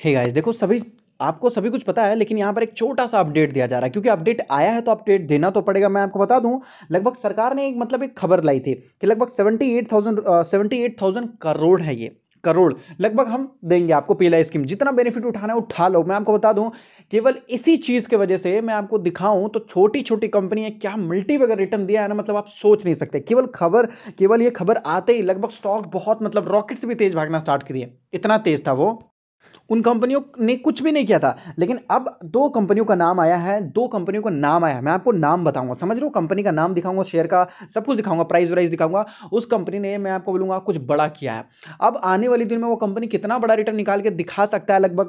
Hey guys, देखो आपको सभी कुछ पता है, लेकिन यहाँ पर एक छोटा सा अपडेट दिया जा रहा है क्योंकि अपडेट आया है तो अपडेट देना तो पड़ेगा। मैं आपको बता दूं, लगभग सरकार ने एक खबर लाई थी कि लगभग 78,000 करोड़ है, ये करोड़ लगभग हम देंगे आपको पीएलआई स्कीम। जितना बेनिफिट उठाना है उठा लो। मैं आपको बता दूं, केवल इसी चीज की वजह से मैं आपको दिखाऊं तो छोटी छोटी कंपनी है क्या मल्टी वगैरह रिटर्न दिया है ना, मतलब आप सोच नहीं सकते। केवल ये खबर आते ही लगभग स्टॉक बहुत मतलब रॉकेट से भी तेज भागना स्टार्ट कर दिए, इतना तेज था वो। उन कंपनियों ने कुछ भी नहीं किया था, लेकिन अब दो कंपनियों का नाम आया है, दो कंपनियों का नाम आया है। मैं आपको नाम बताऊंगा, समझ रहे हो, कंपनी का नाम दिखाऊंगा, शेयर का सब कुछ दिखाऊंगा, प्राइस वाइस दिखाऊंगा। उस कंपनी ने, मैं आपको बोलूंगा, कुछ बड़ा किया है। अब आने वाले दिन में वो कंपनी कितना बड़ा रिटर्न निकाल के दिखा सकता है, लगभग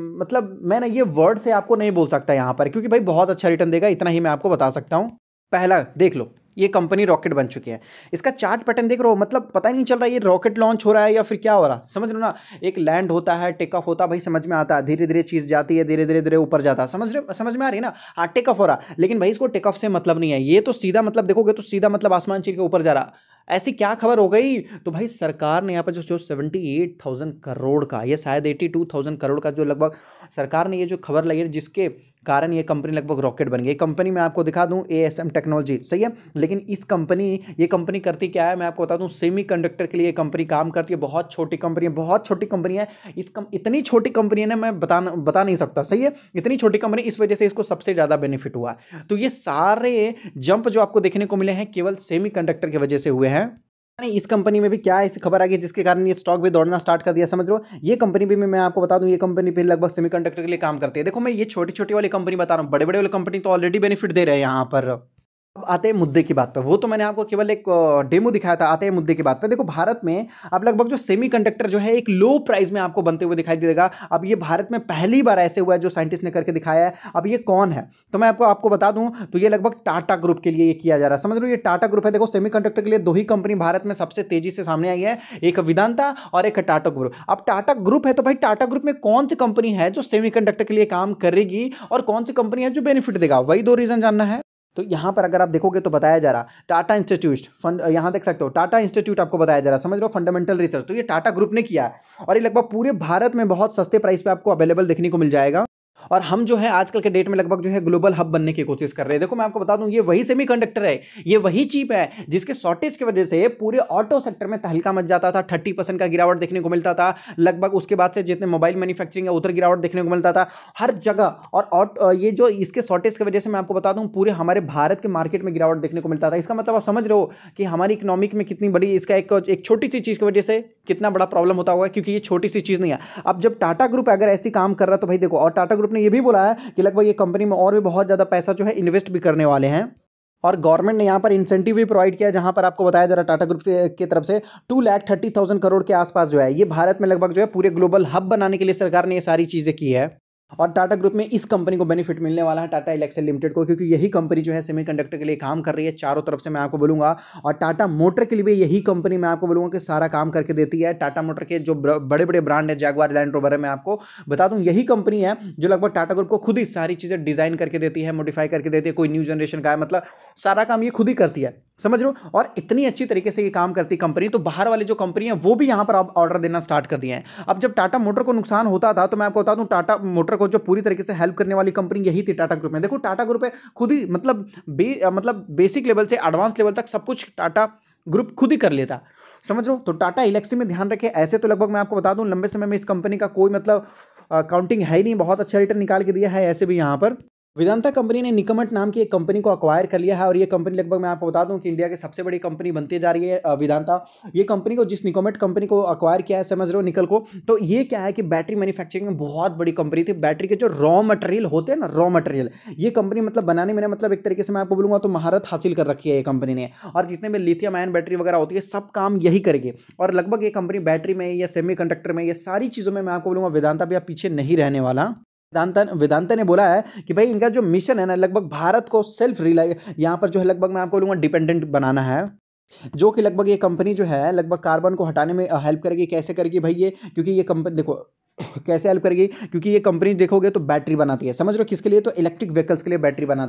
मैं ना ये वर्ड से आपको नहीं बोल सकता यहां पर, क्योंकि भाई बहुत अच्छा रिटर्न देगा, इतना ही मैं आपको बता सकता हूं। पहला देख लो, ये कंपनी रॉकेट बन चुकी है। इसका चार्ट पैटर्न देख रहे हो, मतलब पता ही नहीं चल रहा ये रॉकेट लॉन्च हो रहा है या फिर क्या हो रहा है, समझ रहे हो ना। एक लैंड होता है, टेक ऑफ होता है, भाई समझ में आता है, धीरे धीरे चीज जाती है, धीरे धीरे धीरे ऊपर जाता है, समझ में आ रही है ना। हाँ, टेक ऑफ हो रहा, लेकिन भाई इसको टेक ऑफ से मतलब नहीं है, ये तो सीधा मतलब देखोगे तो सीधा मतलब आसमान चीर के ऊपर जा रहा। ऐसी क्या खबर हो गई, तो भाई सरकार ने यहाँ पर जो 78,000 करोड़ का, ये शायद 82,000 करोड़ का जो लगभग सरकार ने ये जो खबर लगी है, जिसके कारण ये कंपनी लगभग रॉकेट बन गई। कंपनी मैं आपको दिखा दूं, एएसएम टेक्नोलॉजी, सही है। लेकिन ये कंपनी करती क्या है, मैं आपको बता दूं, सेमी कंडक्टर के लिए कंपनी काम करती है। बहुत छोटी कंपनी है, बहुत छोटी कंपनी है। इतनी छोटी कंपनी है ना, मैं बता नहीं सकता, सही है। इतनी छोटी कंपनी, इस वजह से इसको सबसे ज्यादा बेनिफिट हुआ। तो ये सारे जंप जो आपको देखने को मिले हैं केवल सेमी कंडक्टर की वजह से हुए हैं। नहीं, इस कंपनी में भी क्या ऐसी खबर आ गई जिसके कारण ये स्टॉक भी दौड़ना स्टार्ट कर दिया, समझ लो। ये कंपनी भी मैं आपको बता दूं, ये कंपनी भी लगभग सेमीकंडक्टर के लिए काम करती है। देखो, मैं ये छोटी छोटी वाली कंपनी बता रहा हूँ, बड़े बड़े वाली कंपनी तो ऑलरेडी बेनिफिट दे रहे हैं यहाँ पर। अब आते हैं मुद्दे की बात पे, वो तो मैंने आपको केवल एक डेमो दिखाया था। आते हैं मुद्दे की बात पे। देखो, भारत में अब लगभग जो सेमीकंडक्टर जो है एक लो प्राइस में आपको बनते हुए दिखाई देगा। अब ये भारत में पहली बार ऐसे हुआ है जो साइंटिस्ट ने करके दिखाया है। अब ये कौन है, तो मैं आपको बता दूं, तो ये लगभग टाटा ग्रुप के लिए ये किया जा रहा है, समझ लो। ये टाटा ग्रुप है। देखो, सेमीकंडक्टर के लिए दो ही कंपनी भारत में सबसे तेजी से सामने आई है, एक वेदांता और एक टाटा ग्रुप। अब टाटा ग्रुप है तो भाई टाटा ग्रुप में कौन सी कंपनी है जो सेमीकंडक्टर के लिए काम करेगी और कौन सी कंपनी है जो बेनिफिट देगा, वही दो रीजन जानना है। तो यहां पर अगर आप देखोगे तो बताया जा रहा टाटा इंस्टीट्यूट फंड, यहां देख सकते हो टाटा इंस्टीट्यूट आपको बताया जा रहा, समझ लो, फंडामेंटल रिसर्च। तो ये टाटा ग्रुप ने किया है और ये लगभग पूरे भारत में बहुत सस्ते प्राइस पे आपको अवेलेबल देखने को मिल जाएगा। और हम जो है आजकल के डेट में लगभग जो है ग्लोबल हब बनने की कोशिश कर रहे हैं। देखो, मैं आपको बता दूं, ये वही सेमीकंडक्टर है, ये वही चिप है जिसके शॉर्टेज की वजह से पूरे ऑटो सेक्टर में तहलका मच जाता था। 30% का गिरावट देखने को मिलता था लगभग। उसके बाद से जितने मोबाइल मैन्युफैक्चरिंग है उधर गिरावट देखने को मिलता था हर जगह। और ये जो इसके शॉर्टेज की वजह से मैं आपको बता दूं, पूरे हमारे भारत के मार्केट में गिरावट देखने को मिलता था। इसका मतलब आप समझ रहे हो कि हमारी इकोनॉमिक में कितनी बड़ी इसका एक छोटी सी चीज की वजह से कितना बड़ा प्रॉब्लम होता होगा, क्योंकि ये छोटी सी चीज नहीं है। अब जब टाटा ग्रुप अगर ऐसी काम कर रहा है तो भाई देखो, और टाटा ग्रुप ने यह भी बोला है कि लगभग ये कंपनी में और भी बहुत ज्यादा पैसा जो है इन्वेस्ट भी करने वाले हैं। और गवर्नमेंट ने यहाँ पर इंसेंटिव भी प्रोवाइड किया, जहां पर आपको बताया जा रहा टाटा ग्रुप से की तरफ से 2,30,000 करोड़ के आसपास जो है ये भारत में लगभग जो है पूरे ग्लोबल हब बनाने के लिए सरकार ने ये सारी चीजें की है। और टाटा ग्रुप में इस कंपनी को बेनिफिट मिलने वाला है, टाटा इलेक्ट्रिक लिमिटेड को, क्योंकि यही कंपनी जो है सेमीकंडक्टर के लिए काम कर रही है चारों तरफ से, मैं आपको बोलूंगा। और टाटा मोटर के लिए भी यही कंपनी, मैं आपको बोलूंगा, कि सारा काम करके देती है। टाटा मोटर के जो बड़े बड़े ब्रांड है, जैगुआर, लैंड रोवर है, मैं आपको बता दूं यही कंपनी है जो लगभग टाटा ग्रुप को खुद ही सारी चीजें डिजाइन करके देती है, मॉडिफाई करके देती है। कोई न्यू जनरेशन का है, मतलब सारा काम ये खुद ही करती है, समझ लो। और इतनी अच्छी तरीके से ये काम करती कंपनी, तो बाहर वाली जो कंपनी है वो भी यहां पर अब ऑर्डर देना स्टार्ट कर दिए हैं। अब जब टाटा मोटर को नुकसान होता था तो मैं आपको बता दूं, टाटा मोटर को जो पूरी तरीके से हेल्प करने वाली कंपनी यही थी टाटा ग्रुप में। देखो, टाटा ग्रुप है खुद ही, मतलब बेसिक लेवल से एडवांस लेवल तक सब कुछ टाटा ग्रुप खुद ही कर लेता, समझ लो। तो टाटा इलेक्सी में ध्यान रखें। ऐसे तो लगभग मैं आपको बता दूं लंबे समय में इस कंपनी का कोई मतलब काउंटिंग है ही नहीं, बहुत अच्छा रिटर्न निकाल के दिया है। ऐसे भी यहाँ पर वेदांता कंपनी ने निकमट नाम की एक कंपनी को अक्वायर कर लिया है, और ये कंपनी लगभग मैं आपको बता दूं कि इंडिया की सबसे बड़ी कंपनी बनती जा रही है वेदांता। ये कंपनी को, जिस निकमट कंपनी को अक्वायर किया है, समझ रहे हो, निकल को, तो ये क्या है कि बैटरी मैन्युफैक्चरिंग में बहुत बड़ी कंपनी थी। बैटरी के जो रॉ मटेरियल होते हैं ना, रॉ मटेरियल, ये कंपनी मतलब बनाने में, मतलब एक तरीके से मैं आपको बोलूंगा तो महारत हासिल कर रखी है ये कंपनी ने। और जितने भी लिथियम आयन बैटरी वगैरह होती है सब काम यही करेगी। और लगभग ये कंपनी बैटरी में या सेमीकंडक्टर में, ये सारी चीज़ों में मैं आपको बोलूंगा वेदांता भी आप पीछे नहीं रहने वाला। वेदांता ने बोला है कि भाई इनका जो मिशन है ना, लगभग भारत को सेल्फ रिलाई, यहाँ पर जो है लगभग मैं आपको बोलूंगा डिपेंडेंट बनाना है, जो कि लगभग ये कंपनी जो है लगभग कार्बन को हटाने में हेल्प करेगी। कैसे करेगी भाई ये, क्योंकि ये कंपनी देखो कैसे हेल्प करेगी, क्योंकि ये कंपनी देखोगे तो बैटरी बनाती है, समझ रहे हो, किसके लिए, तो इलेक्ट्रिक व्हीकल्स के लिए बैटरी बनाती है।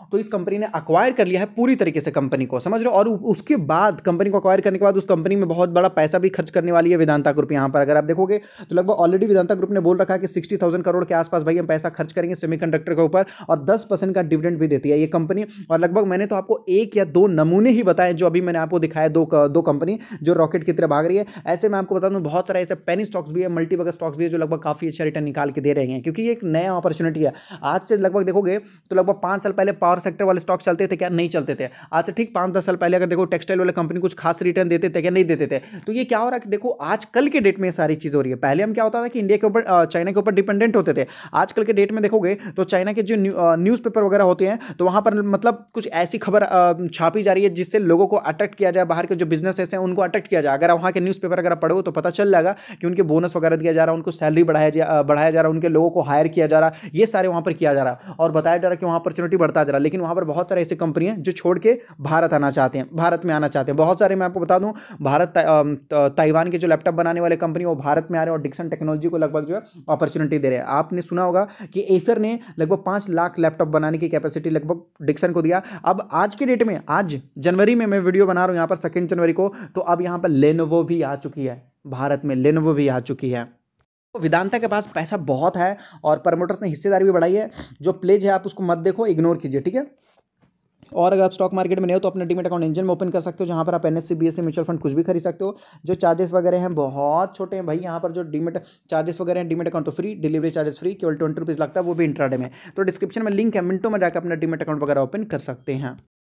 तो इस कंपनी ने अक्वायर कर लिया है पूरी तरीके से कंपनी को, समझ रहे हो। और उसके बाद कंपनी को अक्वायर करने के बाद उस कंपनी में बहुत बड़ा पैसा भी खर्च करने वाली है वेदांता ग्रुप। यहाँ पर अगर आप देखोगे तो लगभग ऑलरेडी वेदांता ग्रुप ने बोल रखा है कि 60,000 करोड़ के आसपास भाई हम पैसा खर्च करेंगे सेमीकंडक्टर के ऊपर, और 10% का डिविडेंड भी देती है ये कंपनी। और लगभग मैंने तो आपको एक या दो नमूने ही बताए जो अभी मैंने आपको दिखाया, दो कंपनी जो रॉकेट की तरह भाग रही है। ऐसे मैं आपको बता दूं बहुत सारे ऐसे पेनी स्टॉक्स भी है, मल्टीबैगर स्टॉक्स भी है जो लगभग काफी अच्छा रिटर्न निकाल के दे रहे हैं, क्योंकि ये एक नया अपॉर्चुनिटी है। आज से लगभग देखोगे तो लगभग 5 साल पहले पावर सेक्टर वाले स्टॉक चलते थे क्या? नहीं चलते थे। आज से ठीक 5-10 साल पहले अगर देखो टेक्सटाइल वाले कंपनी कुछ खास रिटर्न देते थे क्या? नहीं देते थे। तो ये क्या हो रहा है कि देखो आजकल के डेट में सारी चीज हो रही है। पहले हम क्या होता था कि इंडिया के ऊपर चाइना के ऊपर डिपेंडेंट होते थे। आजकल के डेट में देखोगे तो चाइना के जो न्यूज़पेपर वगैरह होते हैं तो वहां पर मतलब कुछ ऐसी खबर छापी जा रही है जिससे लोगों को अट्रैक्ट किया जाए, बाहर के जो बिजनेसेस हैं उनको अट्रैक्ट किया जाए। अगर आप वहाँ के न्यूज़पेपर अगर पढ़ो तो पता चल जाएगा कि उनके बोनस वगैरह दिया जा रहा है, उनको सैलरी बढ़ाया जा रहा है, उनके लोगों को हायर किया जा रहा है, ये सारे वहाँ पर किया जा रहा है और बताया जा रहा है कि वहाँ अपॉर्चुनिटी बढ़ता जा रहा है। लेकिन वहाँ पर बहुत सारे ऐसी कंपनी हैं जो छोड़ के भारत आना चाहते हैं, भारत में आना चाहते हैं बहुत सारे। मैं आपको बता दूं भारत ताइवान के जो लैपटॉप बनाने वाले कंपनी वो भारत में आ रहे हैं और डिक्सन टेक्नोलॉजी को लगभग जो है अपॉर्चुनिटी दे रहे हैं। आपने सुना होगा कि एसर ने लगभग 5 लाख लैपटॉप बनाने की कैपेसिटी लगभग डिक्सन को दिया। अब आज के डेट में, आज जनवरी में मैं वीडियो बना रहा हूं यहाँ पर 2 जनवरी को, तो अब यहाँ पर लेनोवो भी आ चुकी है, भारत में लेनोवो भी आ चुकी है। तो वेदांता के पास पैसा बहुत है और प्रमोटर्स ने हिस्सेदारी भी बढ़ाई है। जो प्लेज है आप उसको मत देखो, इग्नोर कीजिए, ठीक है। और अगर आप स्टॉक मार्केट में नहीं हो तो अपना डीमेट अकाउंट इंजन में ओपन कर सकते हो, जहां पर आप एनएससी बीएससी म्यूचुअल फंड कुछ भी खरीद सकते हो। जो चार्जेस वगैरह हैं बहुत छोटे हैं भाई, यहाँ पर जो डीमेट चार्जेस वगैरह हैं, डीमेट अकाउंट तो फ्री, डिलीवरी चार्जेस फ्री, केवल 20 रुपीज़ लगता है, वो भी इंट्राडे में। तो डिस्क्रिप्शन में लिंक है, मिनटों में जाकर अपना डीमेट अकाउंट वगैरह ओपन कर सकते हैं।